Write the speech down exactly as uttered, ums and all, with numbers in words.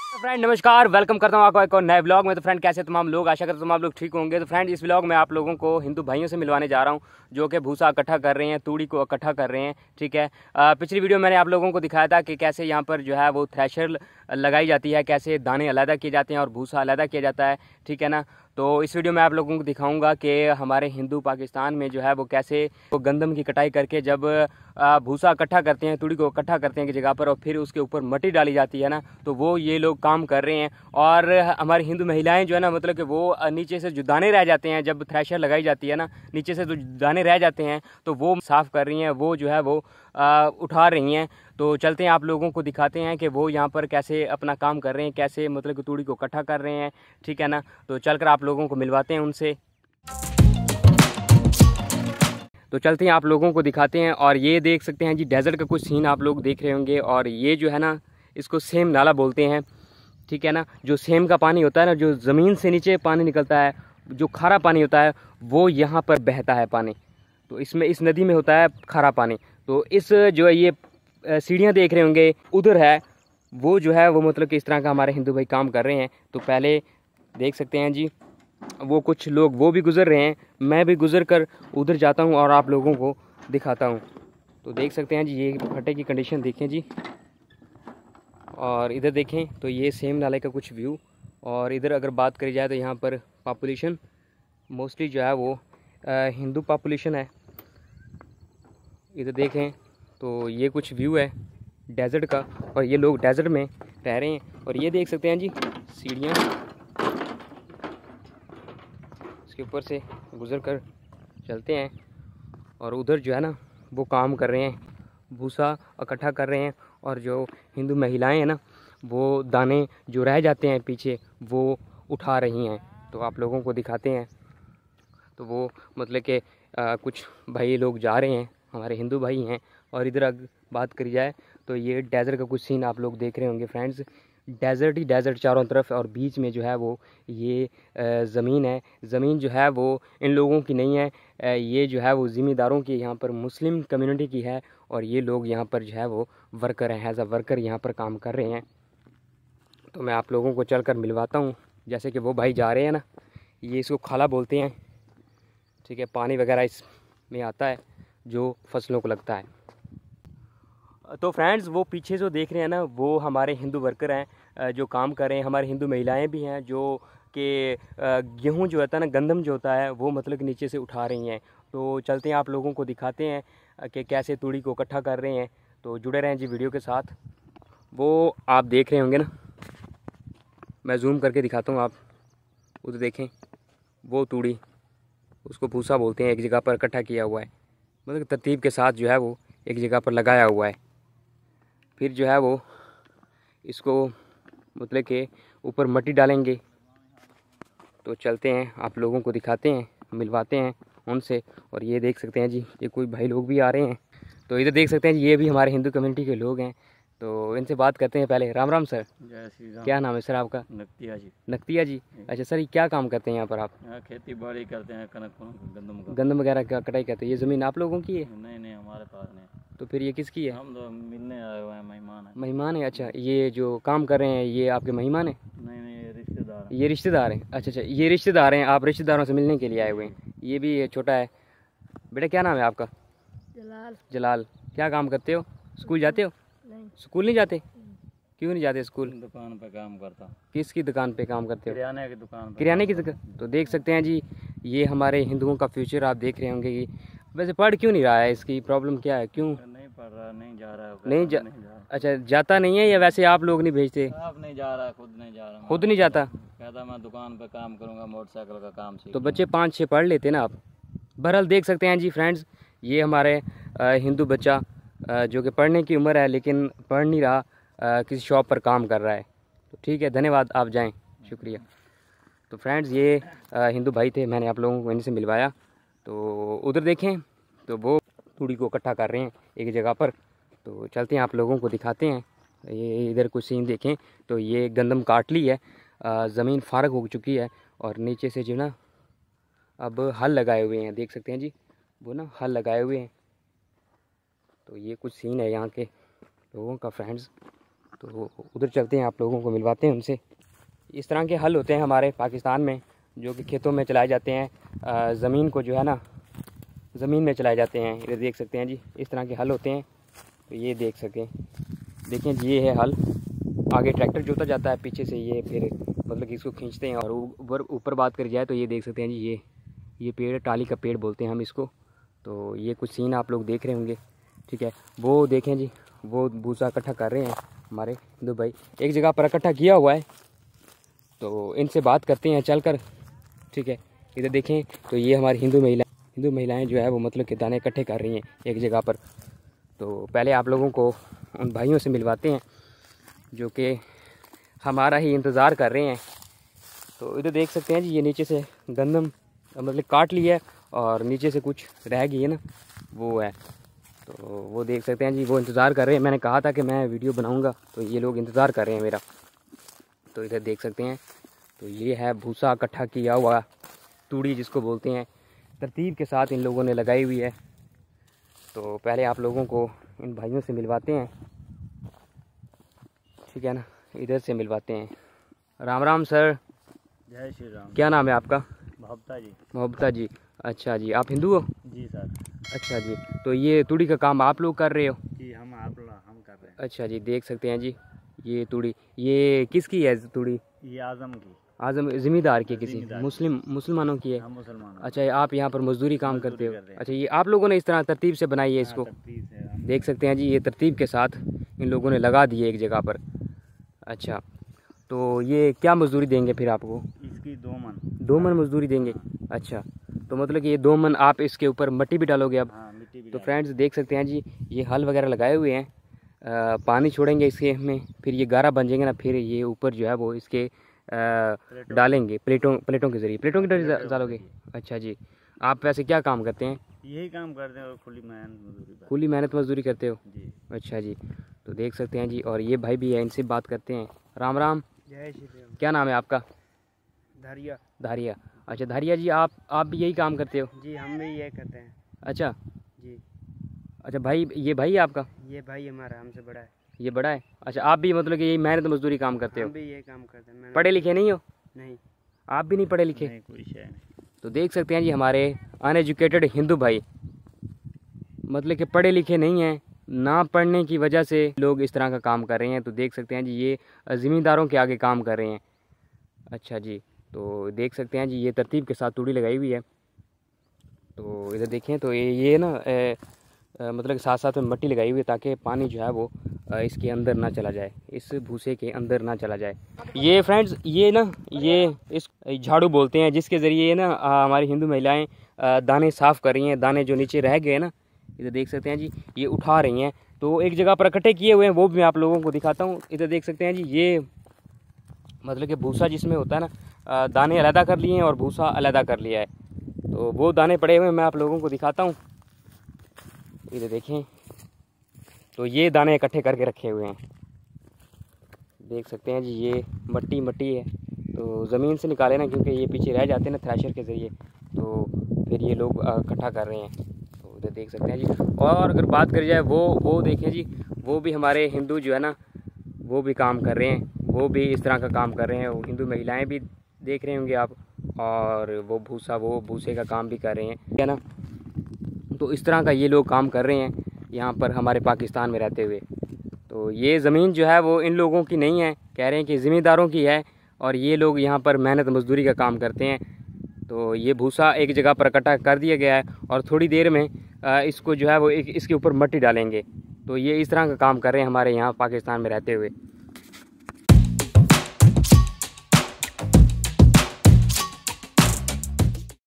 तो फ्रेंड नमस्कार, वेलकम करता हूँ आपको एक और नए ब्लॉग में। तो फ्रेंड कैसे तमाम लोग, आशा करता हूँ तमाम लोग ठीक होंगे। तो फ्रेंड इस ब्लॉग में आप लोगों को हिंदू भाइयों से मिलवाने जा रहा हूँ जो कि भूसा इकट्ठा कर रहे हैं, तूड़ी को इकट्ठा कर रहे हैं। ठीक है, पिछली वीडियो मैंने आप लोगों को दिखाया था कि कैसे यहाँ पर जो है वो थ्रेशर लगाई जाती है, कैसे दाने अलग किए जाते हैं और भूसा अलग किया जाता है। ठीक है ना। तो इस वीडियो में आप लोगों को दिखाऊंगा कि हमारे हिंदू पाकिस्तान में जो है वो कैसे वो गंदम की कटाई करके जब भूसा इकट्ठा करते हैं, तूड़ी को इकट्ठा करते हैं एक जगह पर और फिर उसके ऊपर मट्टी डाली जाती है ना, तो वो ये लोग काम कर रहे हैं। और हमारी हिंदू महिलाएं जो है ना, मतलब कि वो नीचे से जो दाने रह जाते हैं जब थ्रेशर लगाई जाती है ना, नीचे से जो दाने रह जाते हैं तो वो साफ़ कर रही हैं, वो जो है वो आ, उठा रही हैं। तो चलते हैं आप लोगों को दिखाते हैं कि वो यहाँ पर कैसे अपना काम कर रहे हैं, कैसे मतलब कि तूड़ी को इकट्ठा कर रहे हैं। ठीक है ना। तो चलकर आप लोगों को मिलवाते हैं उनसे। तो चलते हैं आप लोगों को दिखाते हैं। और ये देख सकते हैं जी, डेजर्ट का कुछ सीन आप लोग देख रहे होंगे। और ये जो है ना, इसको सेम नाला बोलते हैं। ठीक है ना। जो सेम का पानी होता है ना, जो ज़मीन से नीचे पानी निकलता है, जो खारा पानी होता है, वो यहाँ पर बहता है पानी। तो इसमें इस नदी में होता है खारा पानी। तो इस जो है ये सीढ़ियाँ देख रहे होंगे, उधर है वो जो है वो मतलब कि इस तरह का हमारे हिंदू भाई काम कर रहे हैं। तो पहले देख सकते हैं जी, वो कुछ लोग वो भी गुज़र रहे हैं, मैं भी गुज़र कर उधर जाता हूँ और आप लोगों को दिखाता हूँ। तो देख सकते हैं जी, ये खड्डे की कंडीशन देखें जी। और इधर देखें तो ये सेम नाले का कुछ व्यू। और इधर अगर बात करी जाए तो यहाँ पर पॉपुलेशन मोस्टली जो है वो हिंदू पॉपुलेशन है। इधर देखें तो ये कुछ व्यू है डेजर्ट का, और ये लोग डेजर्ट में रह रहे हैं। और ये देख सकते हैं जी सीढ़ियाँ, इसके ऊपर से गुज़र कर चलते हैं। और उधर जो है ना वो काम कर रहे हैं, भूसा इकट्ठा कर रहे हैं। और जो हिंदू महिलाएं हैं ना, वो दाने जो रह जाते हैं पीछे वो उठा रही हैं। तो आप लोगों को दिखाते हैं। तो वो मतलब कि कुछ भाई लोग जा रहे हैं, हमारे हिंदू भाई हैं। और इधर अगर बात करी जाए तो ये डेजर्ट का कुछ सीन आप लोग देख रहे होंगे फ्रेंड्स। डेजर्ट ही डेजर्ट चारों तरफ, और बीच में जो है वो ये ज़मीन है। ज़मीन जो है वो इन लोगों की नहीं है, ये जो है वो ज़मींदारों की, यहाँ पर मुस्लिम कम्युनिटी की है। और ये लोग यहाँ पर जो है वो वर्कर हैं, एज अ वर्कर यहाँ पर काम कर रहे हैं। तो मैं आप लोगों को चल कर मिलवाता हूँ। जैसे कि वो भाई जा रहे हैं ना, ये इसको खाला बोलते हैं। ठीक है, पानी वगैरह इसमें आता है जो फसलों को लगता है। तो फ्रेंड्स वो पीछे जो देख रहे हैं ना, वो हमारे हिंदू वर्कर हैं जो काम कर रहे हैं। हमारी हिंदू महिलाएं भी हैं जो कि गेहूं जो होता है ना, गंदम जो होता है, वो मतलब नीचे से उठा रही हैं। तो चलते हैं आप लोगों को दिखाते हैं कि कैसे तूड़ी को इकट्ठा कर रहे हैं। तो जुड़े रहें जी वीडियो के साथ। वो आप देख रहे होंगे ना, मैं जूम करके दिखाता हूँ, आप उधर देखें वो तूड़ी, उसको भूसा बोलते हैं, एक जगह पर इकट्ठा किया हुआ है, मतलब तरतीब के साथ जो है वो एक जगह पर लगाया हुआ है। फिर जो है वो इसको मतलब के ऊपर मट्टी डालेंगे। तो चलते हैं आप लोगों को दिखाते हैं, मिलवाते हैं उनसे। और ये देख सकते हैं जी, ये कोई भाई लोग भी आ रहे हैं। तो इधर देख सकते हैं जी, ये भी हमारे हिंदू कम्युनिटी के लोग हैं। तो इनसे बात करते हैं पहले। राम राम सर। जय श्री राम। क्या नाम है सर आपका? नक्तिया जी। नक्तिया जी, अच्छा सर, ये क्या काम करते हैं यहाँ पर आप? यहाँ खेती बाड़ी करते हैं, कनक गंदम का। गंदम वगैरह का कटाई करते हैं। ये ज़मीन आप लोगों की है? नहीं नहीं, हमारे पास नहीं। तो फिर ये किसकी है? हम तो मिलने आए हुए हैं, मेहमान है। मेहमान है, अच्छा। ये जो काम कर रहे हैं ये आपके मेहमान हैं? नहीं नहीं, ये रिश्तेदार हैं। ये रिश्तेदार हैं, अच्छा अच्छा, ये रिश्तेदार हैं, आप रिश्तेदारों से मिलने के लिए आए हुए हैं। ये भी छोटा है। बेटा क्या नाम है आपका? जलाल। जलाल। क्या काम करते हो? स्कूल जाते हो? नहीं। स्कूल नहीं जाते? क्यों नहीं जाते स्कूल? दुकान पे काम करता हूँ। किसकी दुकान पे काम करते हो? किराने की दुकान पे। किराने की दुकान। तो देख सकते हैं जी, ये हमारे हिंदुओं का फ्यूचर आप देख रहे होंगे कि वैसे पढ़ क्यों नहीं रहा है, इसकी प्रॉब्लम क्या है, क्यों नहीं पढ़ रहा, नहीं जा रहा है। नहीं जा, नहीं जा रहा। अच्छा जाता नहीं है, या वैसे आप लोग नहीं भेजते? आप नहीं जा रहा, खुद नहीं जा रहा। खुद नहीं जाता? कहता मैं दुकान पे काम करूँगा, मोटरसाइकिल का काम सीख। तो बच्चे पाँच छः पढ़ लेते ना आप। बहरहाल देख सकते हैं जी फ्रेंड्स, ये हमारे हिंदू बच्चा जो कि पढ़ने की उम्र है लेकिन पढ़ नहीं रहा, किसी शॉप पर काम कर रहा है। तो ठीक है, धन्यवाद, आप जाएं, शुक्रिया। तो फ्रेंड्स ये हिंदू भाई थे, मैंने आप लोगों को इनसे मिलवाया। तो उधर देखें तो वो तूड़ी को इकट्ठा कर रहे हैं एक जगह पर। तो चलते हैं आप लोगों को दिखाते हैं। ये इधर कुछ सीन देखें तो ये गंदम काट ली है, ज़मीन फारग हो चुकी है। और नीचे से जो ना अब हल लगाए हुए हैं, देख सकते हैं जी, वो ना हल लगाए हुए हैं। तो ये कुछ सीन है यहाँ के लोगों का फ्रेंड्स। तो उधर चलते हैं, आप लोगों को मिलवाते हैं उनसे। इस तरह के हल होते हैं हमारे पाकिस्तान में, जो कि खेतों में चलाए जाते हैं, ज़मीन को जो है ना ज़मीन में चलाए जाते हैं। इधर देख सकते हैं जी, इस तरह के हल होते हैं। तो ये देख सकें, देखें जी, ये है हल। आगे ट्रैक्टर जोता जाता है, पीछे से ये फिर मतलब कि इसको खींचते हैं। और ऊपर ऊपर बात करी जाए तो ये देख सकते हैं जी, ये ये पेड़ टाली का पेड़ बोलते हैं हम इसको। तो ये कुछ सीन आप लोग देख रहे होंगे, ठीक है। वो देखें जी, वो भूसा इकट्ठा कर रहे हैं हमारे हिंदू भाई, एक जगह पर इकट्ठा किया हुआ है। तो इनसे बात करते हैं चल कर, ठीक है। इधर देखें तो ये हमारी हिंदू महिला हिंदू महिलाएं जो है वो मतलब कि दाने इकट्ठे कर रही हैं एक जगह पर। तो पहले आप लोगों को उन भाइयों से मिलवाते हैं जो कि हमारा ही इंतज़ार कर रहे हैं। तो इधर देख सकते हैं जी, ये नीचे से गंदम मतलब काट लिया है और नीचे से कुछ रह गई है ना, वो है। तो वो देख सकते हैं जी, वो इंतज़ार कर रहे हैं। मैंने कहा था कि मैं वीडियो बनाऊंगा, तो ये लोग इंतज़ार कर रहे हैं मेरा। तो इधर देख सकते हैं, तो ये है भूसा इकट्ठा किया हुआ, तूड़ी जिसको बोलते हैं, तरतीब के साथ इन लोगों ने लगाई हुई है। तो पहले आप लोगों को इन भाइयों से मिलवाते हैं, ठीक है ना, इधर से मिलवाते हैं। राम राम सर। जय श्री राम। क्या नाम है आपका? मोहब्बता जी। मोहब्बता जी, अच्छा जी। आप हिंदू हो? जी सर। अच्छा जी। तो ये तूड़ी का काम आप लोग कर रहे हो? जी हम आप हम कर रहे हैं। अच्छा जी, देख सकते हैं जी, ये तूड़ी ये किसकी है तूड़ी? ये आजम की। आजम ज़मींदार की, किसी ज़मींदार मुस्लिम मुसलमानों की है? हम मुसलमान। अच्छा, आप यहाँ पर मजदूरी काम मजदूरी करते हो? कर रहे हैं। अच्छा, ये आप लोगों ने इस तरह तरतीब से बनाई है हाँ, इसको? तरतीब से हम- देख सकते हैं जी, ये तरतीब के साथ इन लोगों ने लगा दी है एक जगह पर। अच्छा, तो ये क्या मजदूरी देंगे फिर आपको? इसकी दो मन। दो मन मजदूरी देंगे? अच्छा, तो मतलब कि ये दो मन आप इसके ऊपर मिट्टी भी डालोगे अब? हाँ, मिट्टी भी तो डाल- फ्रेंड्स देख सकते हैं जी, ये हल वगैरह लगाए हुए हैं, आ, पानी छोड़ेंगे इसके में, फिर ये गारा बन जाएंगे ना, फिर ये ऊपर जो है वो इसके आ, प्लेटों- डालेंगे प्लेटों प्लेटों के ज़रिए, प्लेटों के प्लेटों ज़रिए डालोगे? के अच्छा जी। आप वैसे क्या काम करते हैं? यही काम करते हैं और खुली मेहनत मजदूरी पर। खुली मेहनत मजदूरी करते हो? जी। अच्छा जी। तो देख सकते हैं जी, और ये भाई भी है, इनसे बात करते हैं। राम राम। जय श्री राम। क्या नाम है आपका? धरिया। धारिया। अच्छा धारिया जी, आप आप भी यही काम करते हो? जी हम भी ये करते हैं। अच्छा जी। अच्छा भाई, ये भाई है आपका? ये भाई हमारा हमसे बड़ा है। ये बड़ा है? अच्छा, आप भी मतलब कि यही मेहनत मजदूरी काम करते हो? हम भी ये काम करते हैं। पढ़े लिखे नहीं हो? नहीं। आप भी नहीं पढ़े लिखे? नहीं, कोई शय नहीं। तो देख सकते हैं जी, हमारे अनएजुकेटेड हिंदू भाई, मतलब कि पढ़े लिखे नहीं हैं, ना पढ़ने की वजह से लोग इस तरह का काम कर रहे हैं। तो देख सकते हैं जी, ये ज़मींदारों के आगे काम कर रहे हैं। अच्छा जी। तो देख सकते हैं जी, ये तरतीब के साथ तूड़ी लगाई हुई है। तो इधर देखें तो ये ये ना ए, ए, मतलब कि साथ साथ में मिट्टी लगाई हुई है, ताकि पानी जो है वो अ, इसके अंदर ना चला जाए, इस भूसे के अंदर ना चला जाए। ये फ्रेंड्स, ये ना ये इस झाड़ू बोलते हैं, जिसके ज़रिए ना अ, हमारी हिंदू महिलाएं अ, दाने साफ़ कर रही हैं। दाने जो नीचे रह गए ना, इधर देख सकते हैं जी, ये उठा रही हैं। तो एक जगह पर इकट्ठे किए हुए हैं, वो भी मैं आप लोगों को दिखाता हूँ। इधर देख सकते हैं जी, ये मतलब कि भूसा जिसमें होता है ना, अ, दाने अलहदा कर लिए हैं और भूसा अलहदा कर लिया है। तो वो दाने पड़े हुए हैं, मैं आप लोगों को दिखाता हूँ। इधर देखें, तो ये दाने इकट्ठे करके रखे हुए हैं, देख सकते हैं जी। ये मट्टी मट्टी है, तो ज़मीन से निकाले ना, क्योंकि ये पीछे रह जाते हैं ना थ्रेशर के ज़रिए, तो फिर ये लोग इकट्ठा कर रहे हैं। तो उधर देख सकते हैं जी। और अगर बात करी जाए, वो वो देखें जी, वो भी हमारे हिंदू जो है ना, वो भी काम कर रहे हैं, वो भी इस तरह का काम कर रहे हैं। वो हिंदू महिलाएं भी देख रहे होंगे आप, और वो भूसा वो भूसे का काम भी कर रहे हैं, ठीक है ना। तो इस तरह का ये लोग काम कर रहे हैं यहाँ पर हमारे पाकिस्तान में रहते हुए। तो ये ज़मीन जो है वो इन लोगों की नहीं है, कह रहे हैं कि ज़मींदारों की है, और ये लोग यहाँ पर मेहनत मजदूरी का काम करते हैं। तो ये भूसा एक जगह पर इकट्ठा कर दिया गया है, और थोड़ी देर में इसको जो है वो एक इसके ऊपर मिट्टी डालेंगे। तो ये इस तरह का काम कर रहे हैं हमारे यहाँ पाकिस्तान में रहते हुए।